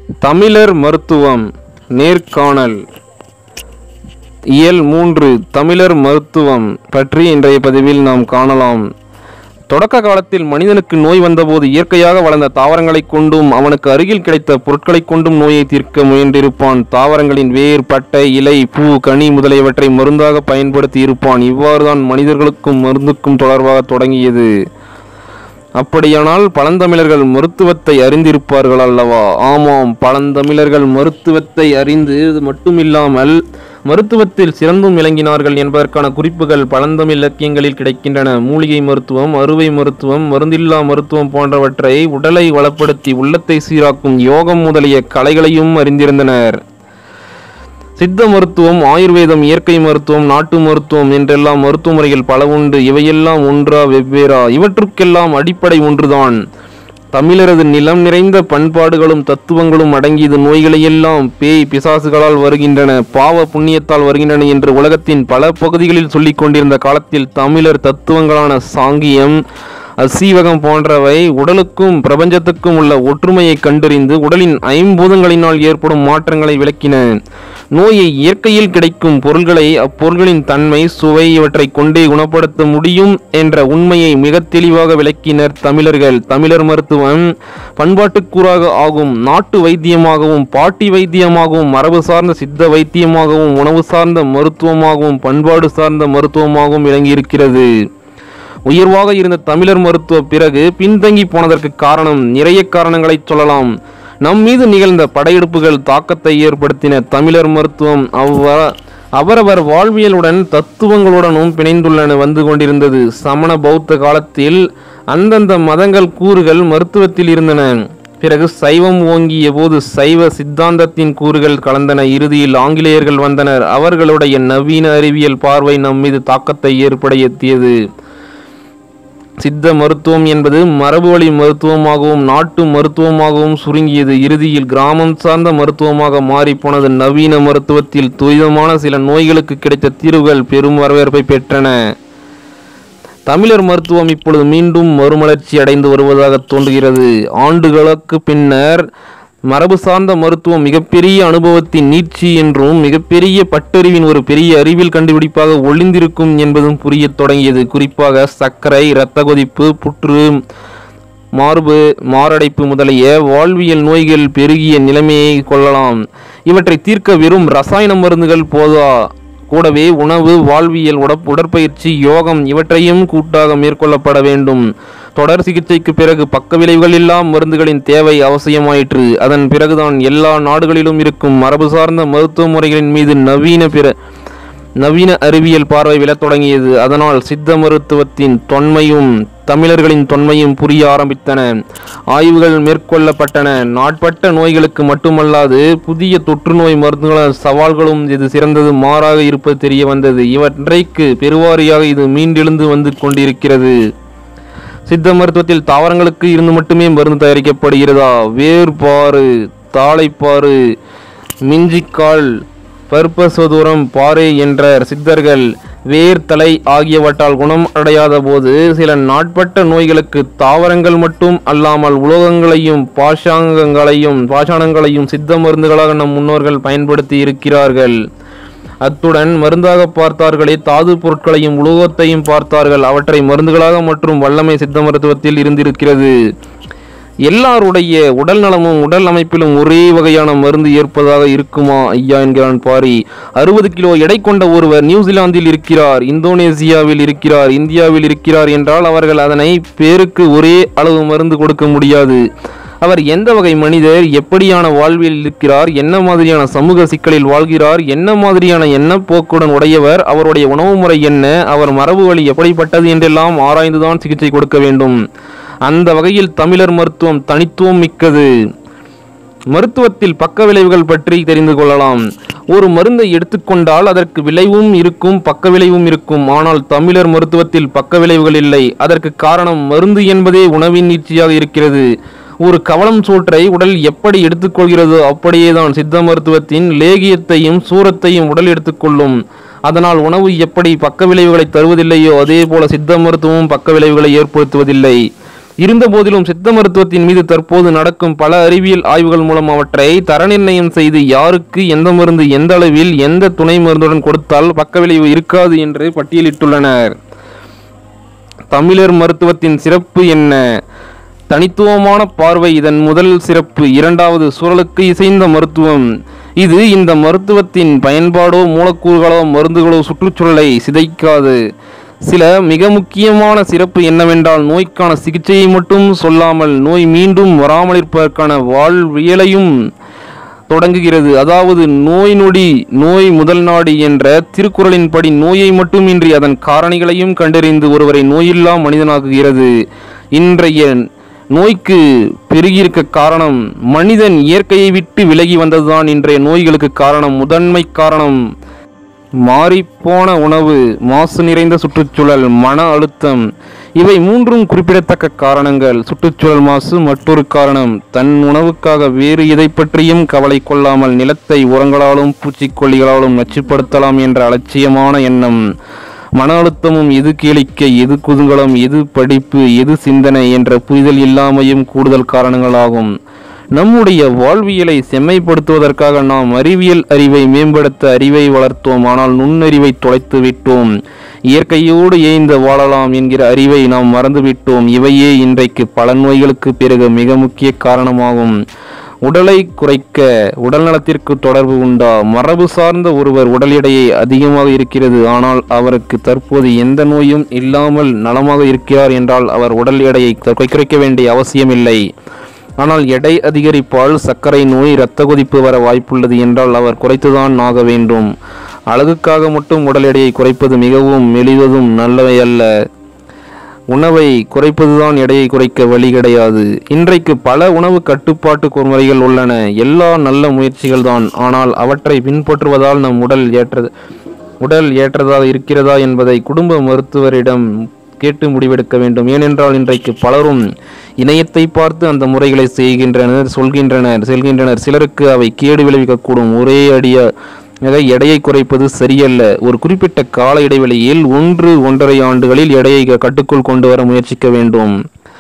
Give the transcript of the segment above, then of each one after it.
தமிழர் மருத்துவம் நேர்காணல் இயல் 3 தமிழர் மருத்துவம் பற்றி இன்றைய பதிவில் நாம் காணலாம். தொடக்க காலத்தில் மனிதனுக்கு நோய் வந்தபோது இயற்கையாக வளர்ந்த தாவரங்களை கொண்டும் அவனுக்கு அருகில் கிடைத்த பொருட்களை கொண்டும் நோயை தீர்க்க முயன்றிருப்பான். தாவரங்களின் வேர், பட்டை, இலை, பூ, கனி முதலியவற்றை மருந்தாக பயன்படுத்தி இருப்பான். இவ்வாறுதான் மனிதர்களுக்கும் மருந்துக்கும் தொடர்பாக தொடங்கியது. அப்படியானால் பழந்தமிழர்கள் மருத்துவத்தை அறிந்திருப்பார்கள் அல்லவா? ஆமாம், பழந்தமிழர்கள் மருத்துவத்தை அறிந்து மட்டுமில்லாமல் மருத்துவத்தில் சிறந்தும் விளங்கினார்கள் என்பதற்கான குறிப்புகள் பழந்தமிழ் இலக்கியங்களில் கிடைக்கின்றன. மூலிகை மருத்துவம், அறுவை மருத்துவம், மருந்தில்லா மருத்துவம் போன்றவற்றை உடலை வளப்படுத்தி உள்ளத்தை சீராக்கும் யோகம் முதலிய கலைகளையும் அறிந்திருந்தனர். சித்த மருத்துவம், ஆயுர்வேதம், இயற்கை மருத்துவம், நாட்டு மருத்துவம் என்றெல்லாம் மருத்துவ முறைகள் பல உண்டு. இவையெல்லாம் ஒன்றா வெவ்வேறா? இவற்றுக்கெல்லாம் அடிப்படை ஒன்றுதான். தமிழரது நிலம் நிறைந்த பண்பாடுகளும் தத்துவங்களும் அடங்கியது. நோய்களையெல்லாம் பேய் பிசாசுகளால் வருகின்றன, பாவ புண்ணியத்தால் வருகின்றன என்று உலகத்தின் பல பகுதிகளில் சொல்லிக் கொண்டிருந்த காலத்தில் தமிழர் தத்துவங்களான சாங்கியம், அசீவகம் போன்றவை உடலுக்கும் பிரபஞ்சத்துக்கும் உள்ள ஒற்றுமையை கண்டறிந்து உடலின் ஐம்பூதங்களினால் ஏற்படும் மாற்றங்களை விளக்கின. நோயை இயற்கையில் கிடைக்கும் பொருள்களை, அப்பொருள்களின் தன்மை, சுவை இவற்றை கொண்டே குணப்படுத்த முடியும் என்ற உண்மையை மிக தெளிவாக விளக்கினர் தமிழர்கள். தமிழர் மருத்துவம் பண்பாட்டுக்கூறாக ஆகும். நாட்டு வைத்தியமாகவும், பாட்டி வைத்தியமாகவும், மரபு சார்ந்த சித்த வைத்தியமாகவும், உணவு சார்ந்த மருத்துவமாகவும், பண்பாடு சார்ந்த மருத்துவமாகவும் விளங்கியிருக்கிறது. உயர்வாக இருந்த தமிழர் மருத்துவ பிறகு பின்தங்கி போனதற்கு காரணம் நிறைய காரணங்களை சொல்லலாம். நம் மீது நிகழ்ந்த படையெடுப்புகள் தாக்கத்தை ஏற்படுத்தின. தமிழர் மருத்துவம் அவரவர் வாழ்வியலுடன் தத்துவங்களுடனும் பிணைந்துள்ளன வந்து கொண்டிருந்தது. சமண பௌத்த காலத்தில் அந்தந்த மதங்கள் கூறுகள் மருத்துவத்தில் இருந்தன. பிறகு சைவம் ஓங்கிய போது சைவ சித்தாந்தத்தின் கூறுகள் கலந்தன. இறுதியில் ஆங்கிலேயர்கள் வந்தனர். அவர்களுடைய நவீன அறிவியல் பார்வை நம் மீது தாக்கத்தை ஏற்படுத்தியது. சித்த மருத்துவம் என்பது மரபு வழி மருத்துவமாகவும் நாட்டு மருத்துவமாகவும் சுருங்கியது. இறுதியில் கிராமம் சார்ந்த மருத்துவமாக மாறிப்போனது. நவீன மருத்துவத்தில் துரிதமான சில நோய்களுக்கு கிடைத்த தீர்வுகள் பெரும் வரவேற்பை பெற்றன. தமிழர் மருத்துவம் இப்பொழுது மீண்டும் மறுமலர்ச்சி அடைந்து வருவதாக தோன்றுகிறது. ஆண்டுகளுக்கு பின்னர் மரபு சார்ந்த மருத்துவம் மிகப்பெரிய அனுபவத்தின் நீட்சி என்றும் மிகப்பெரிய பட்டறிவின் ஒரு பெரிய அறிவியல் கண்டுபிடிப்பாக ஒளிந்திருக்கும் என்பதும் புரிய தொடங்கியது. குறிப்பாக சர்க்கரை, இரத்த கொதிப்பு, புற்று, மார்பு, மாரடைப்பு முதலிய வாழ்வியல் நோய்கள் பெருகிய நிலைமையை கொள்ளலாம். இவற்றை தீர்க்க வெறும் ரசாயன மருந்துகள் போதா, கூடவே உணவு, வாழ்வியல், உடற்பயிற்சி, யோகம் இவற்றையும் கூட்டாக மேற்கொள்ளப்பட வேண்டும். தொடர் சிகிச்சைக்கு பிறகு பக்க விளைவுகள் இல்லா மருந்துகளின் தேவை அவசியமாயிற்று. அதன் பிறகுதான் எல்லா நாடுகளிலும் இருக்கும் மரபு சார்ந்த மருத்துவ முறைகளின் மீது நவீன அறிவியல் பார்வை விழத் தொடங்கியது. அதனால் சித்த மருத்துவத்தின் தொன்மையும் தமிழர்களின் தொன்மையும் புரிய ஆரம்பித்தன. ஆய்வுகள் மேற்கொள்ளப்பட்டன. நாட்பட்ட நோய்களுக்கு மட்டுமல்லாது புதிய தொற்று நோய் மருந்துகளால் சவால்களும் இது சிறந்தது மாறாக இருப்பது தெரிய வந்தது. இவற்றைக்கு பெருவாரியாக இது மீண்டெழுந்து வந்து கொண்டிருக்கிறது. சித்த மருத்துவத்தில் தாவரங்களுக்கு இருந்து மட்டுமே மருந்து தயாரிக்கப்படுகிறதா? வேர்பாறு, தாளைப்பாறு, மிஞ்சிக்கால், பற்பசோதூரம், பாறை என்ற சித்தர்கள் வேர், தலை ஆகியவற்றால் குணம் அடையாத போது சில நாட்பட்ட நோய்களுக்கு தாவரங்கள் மட்டும் அல்லாமல் உலோகங்களையும் பாஷாணங்களையும் சித்த மருந்துகளாக நம் முன்னோர்கள் பயன்படுத்தி இருக்கிறார்கள். அத்துடன் மருந்தாக பார்த்தார்களே தாது பொருட்களையும் உலோகத்தையும் பார்த்தார்கள். அவற்றை மருந்துகளாக மற்றும் வல்லமை சித்த மருத்துவத்தில் இருந்திருக்கிறது. எல்லாருடைய உடல் நலமும் உடல் அமைப்பிலும் ஒரே வகையான மருந்து ஏற்பதாக இருக்குமா ஐயா என்கிறான் பாரி. 60 கிலோ எடை கொண்ட ஒருவர் நியூசிலாந்தில் இருக்கிறார், இந்தோனேசியாவில் இருக்கிறார், இந்தியாவில் இருக்கிறார் என்றால் அவர்கள் அதனை பேருக்கு ஒரே அளவு மருந்து கொடுக்க முடியாது. அவர் எந்த வகை மனிதர், எப்படியான வாழ்வில் இருக்கிறார், என்ன மாதிரியான சமூக சிக்கலில் வாழ்கிறார், என்ன மாதிரியான எண்ணப்போக்குடன் உடையவர், அவருடைய உணவு முறை என்ன, அவர் மரபு வழி எப்படிப்பட்டது என்றெல்லாம் ஆராய்ந்துதான் சிகிச்சை கொடுக்க வேண்டும். அந்த வகையில் தமிழர் மருத்துவம் தனித்துவம் மிக்கது. மருத்துவத்தில் பக்க விளைவுகள் பற்றி தெரிந்து கொள்ளலாம். ஒரு மருந்தை எடுத்துக்கொண்டால் அதற்கு விளைவும் இருக்கும், பக்க விளைவும் இருக்கும். ஆனால் தமிழர் மருத்துவத்தில் பக்க விளைவுகள் இல்லை. அதற்கு காரணம் மருந்து என்பதே உணவின் நீட்சியாக இருக்கிறது. ஒரு கவளம் சோற்றை உடல் எப்படி எடுத்துக்கொள்கிறதோ அப்படியேதான் சித்த மருத்துவத்தின் லேகியத்தையும் சூரத்தையும் உடல் எடுத்துக்கொள்ளும். அதனால் உணவு எப்படி பக்க விளைவுகளை தருவதில்லையோ அதே போல சித்த மருத்துவமும் பக்க விளைவுகளை ஏற்படுத்துவதில்லை. இருந்தபோதிலும் சித்த மருத்துவத்தின் மீது தற்போது நடக்கும் பல அறிவியல் ஆய்வுகள் மூலம் அவற்றை தர நிர்ணயம் செய்து யாருக்கு எந்த மருந்து எந்த அளவில் எந்த துணை மருந்துடன் கொடுத்தால் பக்கவிளைவு இருக்காது என்று பட்டியலிட்டுள்ளனர். தமிழர் மருத்துவத்தின் சிறப்பு என்ன? தனித்துவமான பார்வை இதன் முதல் சிறப்பு. இரண்டாவது, சூழலுக்கு இசைந்த மருத்துவம். இது இந்த மருத்துவத்தின் பயன்பாடோ மூலக்கூறுகளோ மருந்துகளோ சுற்றுச்சூழலை சிதைக்காது. சில மிக முக்கியமான சிறப்பு என்னவென்றால், நோய்க்கான சிகிச்சையை மட்டும் சொல்லாமல் நோய் மீண்டும் வராமலிருப்பதற்கான வாழ்வியலையும் தொடங்குகிறது. அதாவது நோய் நொடி நோய் முதல் நாடி என்ற திருக்குறளின்படி நோயை மட்டுமின்றி அதன் காரணிகளையும் கண்டறிந்து ஒருவரை நோயில்லா மனிதனாக்குகிறது. இன்றைய நோய்க்கு பெருகியிருக்க காரணம் மனிதன் இயற்கையை விட்டு விலகி வந்ததுதான் இன்றைய நோய்களுக்கு காரணம். முதன்மை காரணம் மாறிப்போன உணவு, மாசு நிறைந்த சுற்றுச்சூழல், மன அழுத்தம். இவை மூன்றும் குறிப்பிடத்தக்க காரணங்கள். சுற்றுச்சூழல் மாசு மற்றொரு காரணம். தன் உணவுக்காக வேறு எதை பற்றியும் கவலை கொள்ளாமல் நிலத்தை உரங்களாலும் பூச்சிக்கொல்லிகளாலும் நச்சுப்படுத்தலாம் என்ற அலட்சியமான எண்ணம். மன அழுத்தமும் எது கேளிக்கை, எது குதூகலம், எது படிப்பு, எது சிந்தனை என்ற புரிதல் இல்லாமையும் கூடுதல் காரணங்களாகும். நம்முடைய வாழ்வியலை செம்மைப்படுத்துவதற்காக நாம் அறிவியல் அறிவை மேம்படுத்த அறிவை வளர்த்தோம். ஆனால் நுண்ணறிவை தொலைத்து விட்டோம். இயற்கையோடு ஏய்ந்து வாழலாம் என்கிற அறிவை நாம் மறந்துவிட்டோம். இவையே இன்றைக்கு பல நோய்களுக்கு பிறகு மிக முக்கிய காரணமாகும். உடலை குறைக்க உடல் நலத்திற்கு தொடர்பு உண்டா? மரபு சார்ந்த ஒருவர் உடல் எடையை அதிகமாக இருக்கிறது, ஆனால் அவருக்கு தற்போது எந்த நோயும் இல்லாமல் நலமாக இருக்கிறார் என்றால் அவர் உடல் எடையை குறைக்க வேண்டிய அவசியமில்லை. ஆனால் எடை அதிகரிப்பால் சர்க்கரை நோய், இரத்த கொதிப்பு வர வாய்ப்புள்ளது என்றால் அவர் குறைத்துதான் ஆக வேண்டும். அழகுக்காக மட்டும் உடல் எடையை குறைப்பது மிகவும் எளிதும் நல்லவை அல்ல. உணவை குறைப்பதுதான் எடையை குறைக்க வழி கிடையாது. இன்றைக்கு பல உணவு கட்டுப்பாட்டு முறைகள் உள்ளன. எல்லா நல்ல முயற்சிகள் தான். ஆனால் அவற்றை பின்பற்றுவதால் நம் உடல் ஏற்றதாக இருக்கிறதா என்பதை குடும்ப மருத்துவரிடம் கேட்டு முடிவெடுக்க வேண்டும். ஏனென்றால் இன்றைக்கு பலரும் இணையத்தை பார்த்து அந்த முறைகளை செல்கின்றனர். சிலருக்கு அவை கேடு விளைவிக்கக்கூடும். ஒரே அடியாக எடையை குறைப்பது சரியல்ல. ஒரு குறிப்பிட்ட கால இடைவெளியில் 1-1.5 ஆண்டுகளில் எடையை கட்டுக்குள் கொண்டு வர முயற்சிக்க வேண்டும்.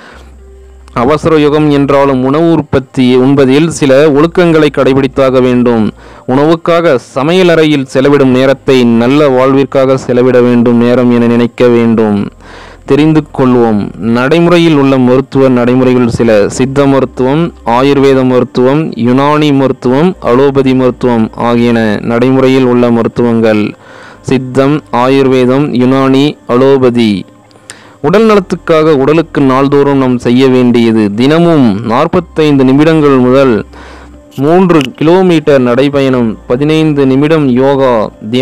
அவசர யுகம் என்றாலும் உணவு உற்பத்தி உண்பதில் சில ஒழுக்கங்களை கடைபிடித்தாக வேண்டும். உணவுக்காக சமையல் அறையில் செலவிடும் நேரத்தை நல்ல வாழ்விற்காக செலவிட வேண்டும் நேரம் என நினைக்க வேண்டும். தெரிந்து கொள்வோம். நடைமுறையில் உள்ள மருத்துவ நடைமுறைகள் சில. சித்த மருத்துவம், ஆயுர்வேத மருத்துவம், யுனானி மருத்துவம், அலோபதி மருத்துவம் ஆகியன நடைமுறையில் உள்ள மருத்துவங்கள். சித்தம், ஆயுர்வேதம், யுனானி, அலோபதி. உடல் நலத்துக்காக உடலுக்கு நாள்தோறும் நாம் செய்ய வேண்டியது தினமும் 45 நிமிடங்கள் முதல் 3 கிலோமீட்டர் நடைபயணம், 15 நிமிடம் யோகா,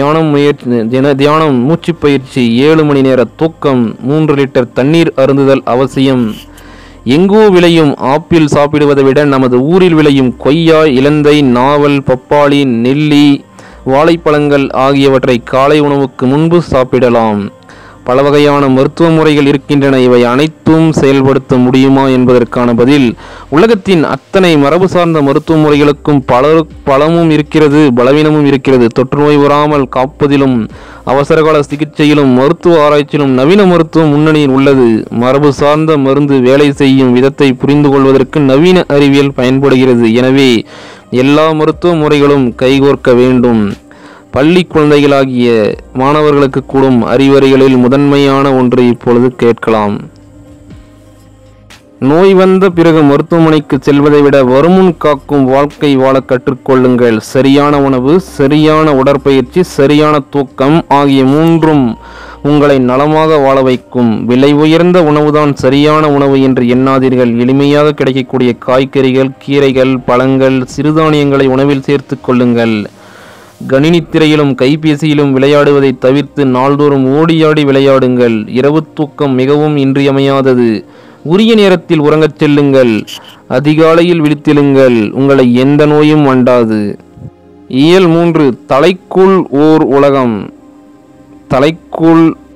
தியானம், மூச்சு பயிற்சி, 7 மணி நேர தூக்கம், 3 லிட்டர் தண்ணீர் அருந்துதல் அவசியம். எங்கோ விளையும் ஆப்பிள் சாப்பிடுவதை விட நமது ஊரில் விளையும் கொய்யா, இலந்தை, நாவல், பப்பாளி, நெல்லி, வாழைப்பழங்கள் ஆகியவற்றை காலை உணவுக்கு முன்பு சாப்பிடலாம். பல வகையான மருத்துவ முறைகள் இருக்கின்றன. இவை அனைத்தும் செயல்படுத்த முடியுமா என்பதற்கான பதில், உலகத்தின் அத்தனை மரபு சார்ந்த மருத்துவ முறைகளுக்கும் பலமும் இருக்கிறது, பலவீனமும் இருக்கிறது. தொற்று நோய் வராமல் காப்பதிலும் அவசரகால சிகிச்சையிலும் மருத்துவ ஆராய்ச்சியிலும் நவீன மருத்துவம் முன்னணியில் உள்ளது. மரபு சார்ந்த மருந்து வேலை செய்யும் விதத்தை புரிந்து கொள்வதற்கு நவீன அறிவியல் பயன்படுகிறது. எனவே எல்லா மருத்துவ முறைகளும் கைகோர்க்க வேண்டும். பள்ளி குழந்தைகளாகிய மாணவர்களுக்கு கூடும் அறிவுரைகளில் முதன்மையான ஒன்று இப்பொழுது கேட்கலாம். நோய் வந்த பிறகு மருத்துவமனைக்கு செல்வதை விட வருமுன் காக்கும் வாழ்க்கை வாழ கற்றுக்கொள்ளுங்கள். சரியான உணவு, சரியான உடற்பயிற்சி, சரியான தூக்கம் ஆகிய மூன்றும் உங்களை நலமாக வாழ வைக்கும். விலை உயர்ந்த உணவுதான் சரியான உணவு என்று எண்ணாதீர்கள். எளிமையாக கிடைக்கக்கூடிய காய்கறிகள், கீரைகள், பழங்கள், சிறுதானியங்களை உணவில் சேர்த்து கொள்ளுங்கள். கணினி திரையிலும் கைபேசியிலும் விளையாடுவதை தவிர்த்து நாள்தோறும் ஓடியாடி விளையாடுங்கள். இரவு தூக்கம் மிகவும் இன்றியமையாதது. உரிய நேரத்தில் உறங்கச் செல்லுங்கள். அதிகாலையில் விழித்தெழுங்கள். உங்களை எந்த நோயும் அண்டாது. இயல் 3. தலைக்குள் ஓர் உலகம். தலைக்குள்